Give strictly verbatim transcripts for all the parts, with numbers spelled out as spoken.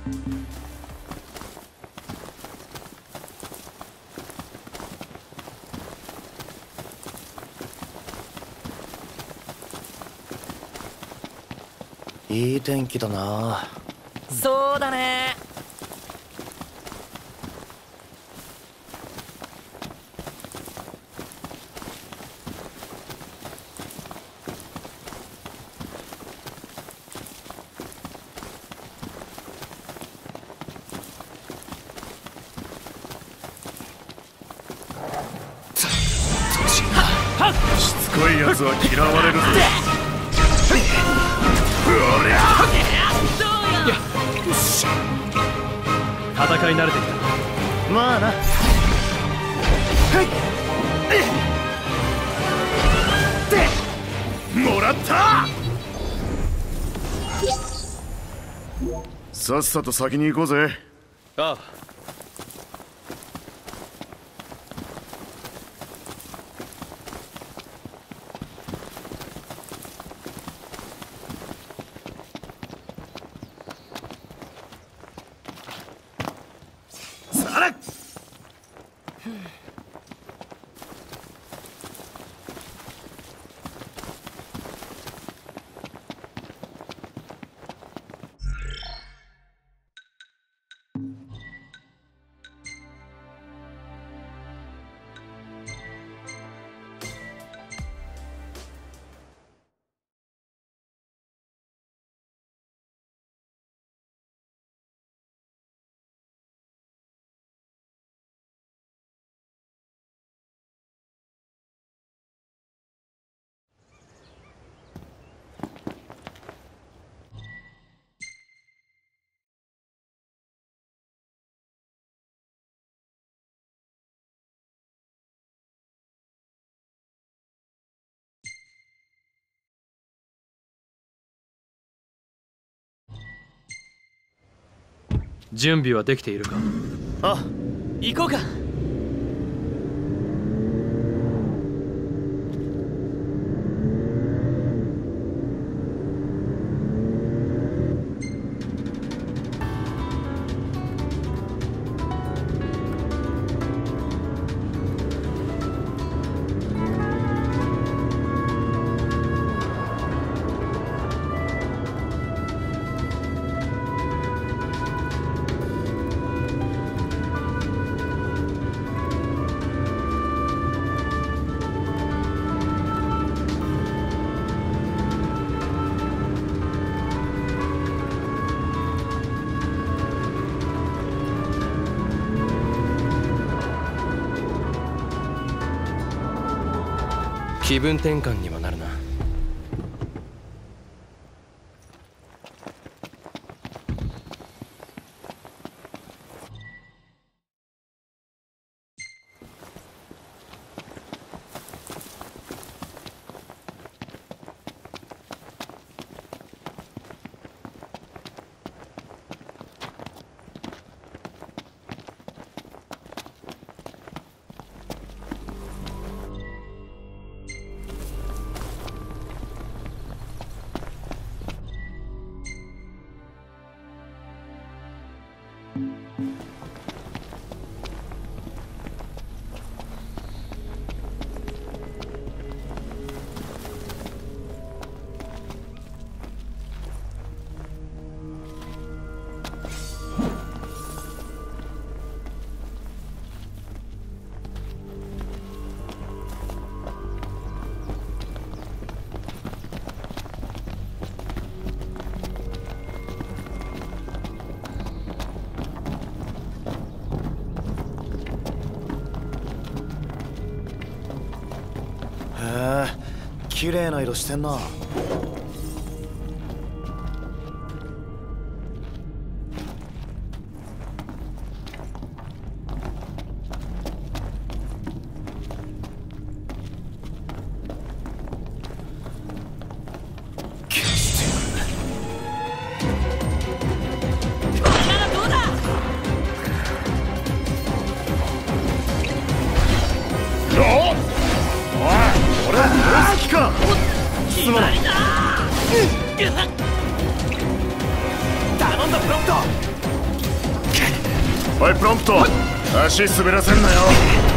いい天気だな。 そうだね。 しつこいやつは嫌われるぞ。うりゃよし、戦い慣れてきた。 まあな。 もらった。さっさと先に行こうぜ。 ああ。準備はできているか？ あ、 行こうか。 気分転換にはなるな。 へえ、綺麗な色してんな。 決まりだ。 おいプロンプト、足滑らせんなよ。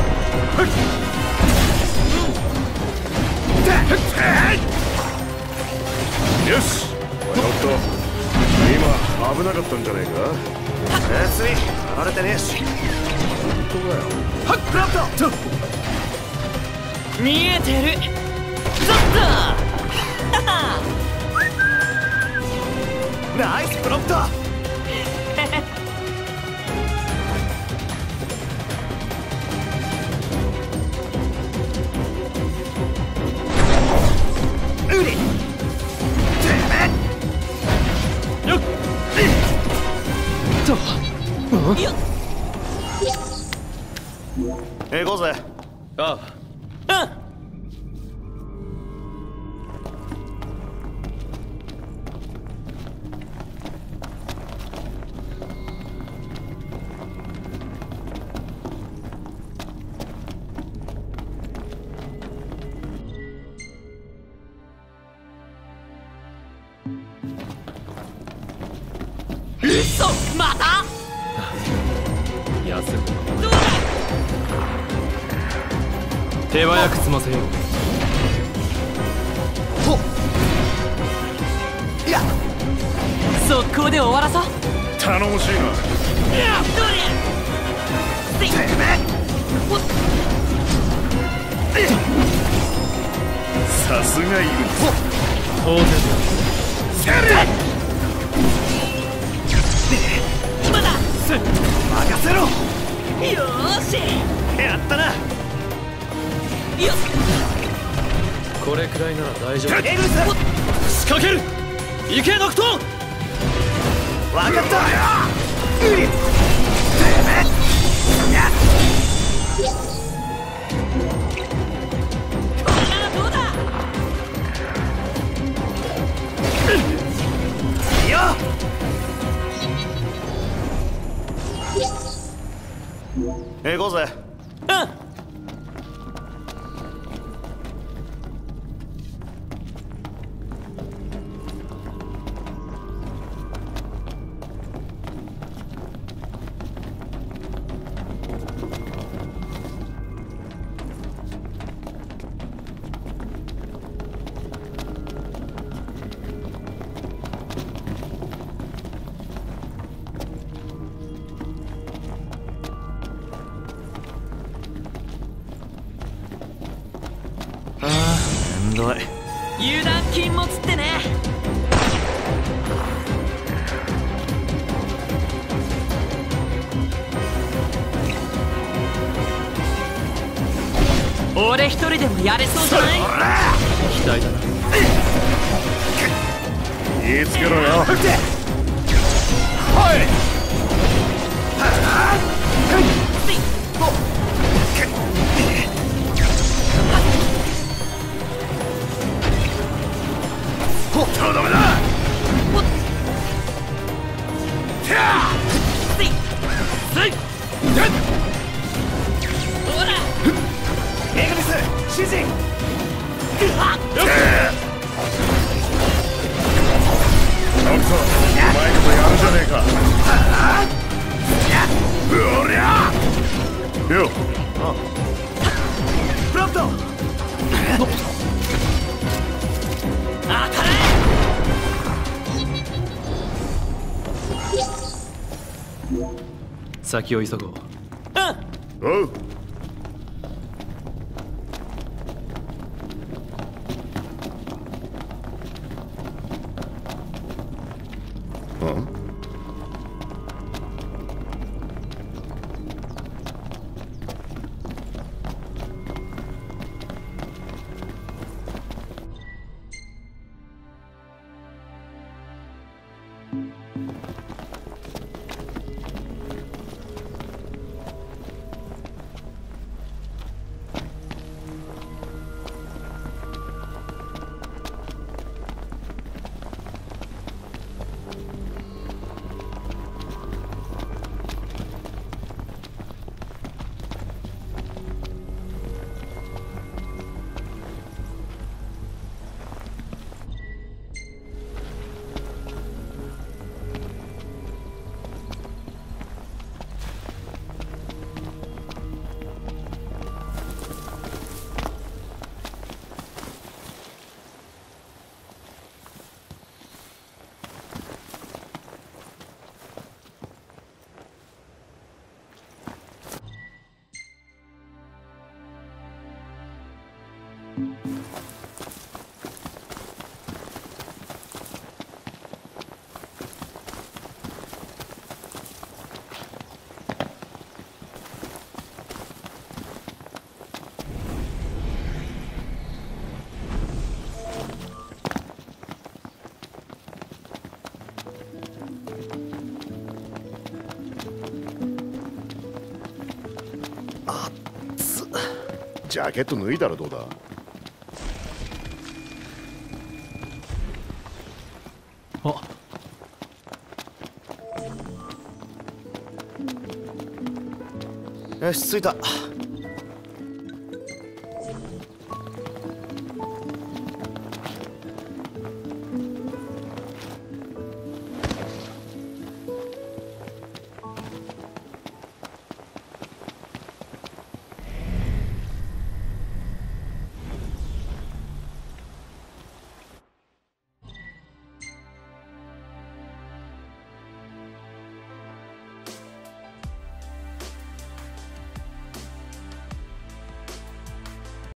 よし、おっと今危なかったんじゃねえか。 別に離れてねえし。 本当だよ。 はっプロンプト見えてる。ちょっとナイスプロンプトウリてめえよっとよっ行こうぜ。 ああ、 うん。 嘘また休む。 どうだ。 手早く済ませよう。 ほっいや速攻で終わらそう。 頼もしいな。 いやどれてめえさすがイグニス。 当然セリ今だ。 任せろ。 よーしやったな。 よっこれくらいなら大丈夫。 エグリス仕掛ける。行けノクト。 分かったウリてめえやっこれならどうだ。 よ行こうぜ。 うん。 めんどい。 油断禁物ってね。俺一人でもやれそうじゃない。 期待だな。 言いつけろよ。とどめだ。 せいせいほらエグリス指示。 ノクト、うまいことやるじゃねえか。うりゃよっ。 プロンプト当たれ。 先を急ごう。 うん。 おう。 ジャケット脱いだらどうだ。 あよし着いた。